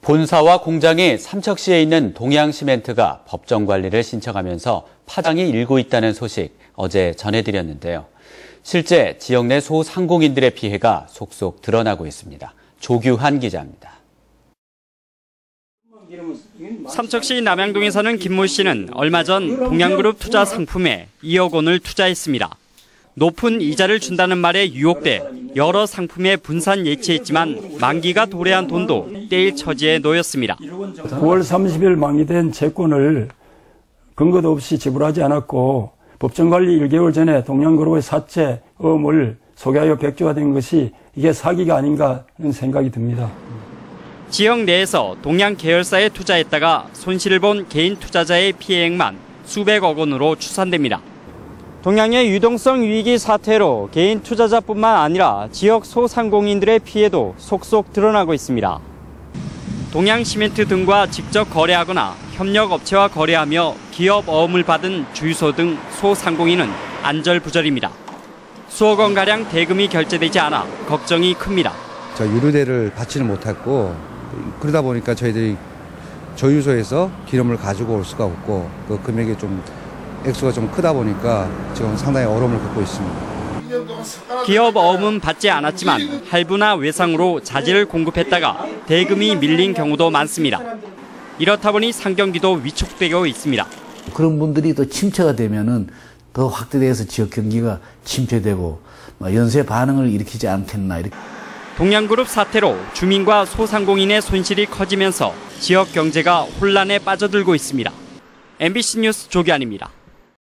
본사와 공장이 삼척시에 있는 동양시멘트가 법정 관리를 신청하면서 파장이 일고 있다는 소식 어제 전해드렸는데요. 실제 지역 내 소상공인들의 피해가 속속 드러나고 있습니다. 조규환 기자입니다. 삼척시 남양동에 사는 김모 씨는 얼마 전 동양그룹 투자 상품에 2억 원을 투자했습니다. 높은 이자를 준다는 말에 유혹돼 여러 상품에 분산 예치했지만 만기가 도래한 돈도 떼일 처지에 놓였습니다. 9월 30일 만기된 채권을 근거도 없이 지불하지 않았고 법정관리 1개월 전에 동양그룹의 사채 어음을 소개하여 백지화된 것이 이게 사기가 아닌가 하는 생각이 듭니다. 지역 내에서 동양 계열사에 투자했다가 손실을 본 개인 투자자의 피해액만 수백억 원으로 추산됩니다. 동양의 유동성 위기 사태로 개인 투자자뿐만 아니라 지역 소상공인들의 피해도 속속 드러나고 있습니다. 동양시멘트 등과 직접 거래하거나 협력업체와 거래하며 기업 어음을 받은 주유소 등 소상공인은 안절부절입니다. 수억 원가량 대금이 결제되지 않아 걱정이 큽니다. 저 유류대를 받지는 못했고 그러다 보니까 저희들이 조유소에서 기름을 가지고 올 수가 없고 그 금액이 좀 액수가 좀 크다 보니까 지금 상당히 어려움을 겪고 있습니다. 기업 어음은 받지 않았지만 할부나 외상으로 자재를 공급했다가 대금이 밀린 경우도 많습니다. 이렇다 보니 상경기도 위축되고 있습니다. 그런 분들이 또 침체가 되면은 더 확대돼서 지역 경기가 침체되고 연쇄 반응을 일으키지 않겠나 이렇게. 동양그룹 사태로 주민과 소상공인의 손실이 커지면서 지역 경제가 혼란에 빠져들고 있습니다. MBC 뉴스 조규환입니다.